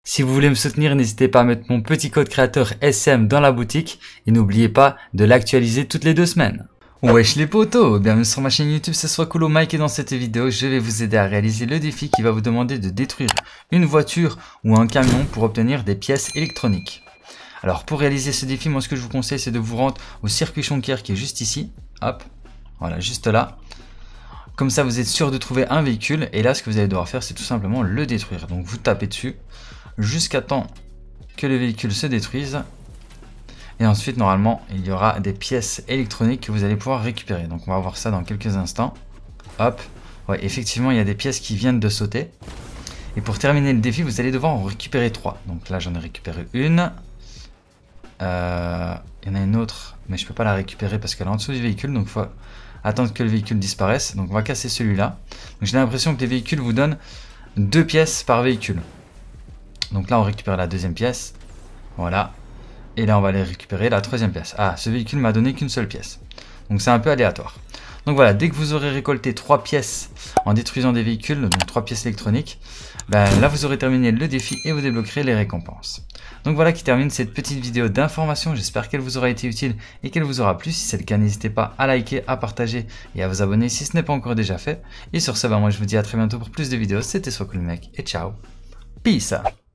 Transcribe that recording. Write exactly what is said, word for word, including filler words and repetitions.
Si vous voulez me soutenir, n'hésitez pas à mettre mon petit code créateur S M dans la boutique et n'oubliez pas de l'actualiser toutes les deux semaines. Wesh les potos, bienvenue sur ma chaîne YouTube, c'est Swakolo Mike et dans cette vidéo, je vais vous aider à réaliser le défi qui va vous demander de détruire une voiture ou un camion pour obtenir des pièces électroniques. Alors pour réaliser ce défi, moi ce que je vous conseille c'est de vous rendre au circuit Shonker qui est juste ici, hop, voilà juste là. Comme ça vous êtes sûr de trouver un véhicule et là ce que vous allez devoir faire c'est tout simplement le détruire. Donc vous tapez dessus jusqu'à temps que le véhicule se détruise. Et ensuite, normalement, il y aura des pièces électroniques que vous allez pouvoir récupérer. Donc, on va voir ça dans quelques instants. Hop. Ouais, effectivement, il y a des pièces qui viennent de sauter. Et pour terminer le défi, vous allez devoir en récupérer trois. Donc là, j'en ai récupéré une. Euh, il y en a une autre, mais je ne peux pas la récupérer parce qu'elle est en dessous du véhicule. Donc, il faut attendre que le véhicule disparaisse. Donc, on va casser celui-là. Donc, j'ai l'impression que les véhicules vous donnent deux pièces par véhicule. Donc là, on récupère la deuxième pièce. Voilà. Et là, on va aller récupérer la troisième pièce. Ah, ce véhicule m'a donné qu'une seule pièce. Donc, c'est un peu aléatoire. Donc voilà, dès que vous aurez récolté trois pièces en détruisant des véhicules, donc trois pièces électroniques, ben là, vous aurez terminé le défi et vous débloquerez les récompenses. Donc voilà qui termine cette petite vidéo d'information. J'espère qu'elle vous aura été utile et qu'elle vous aura plu. Si c'est le cas, n'hésitez pas à liker, à partager et à vous abonner si ce n'est pas encore déjà fait. Et sur ce, ben moi, je vous dis à très bientôt pour plus de vidéos. C'était Swakolo Mike et ciao. Peace.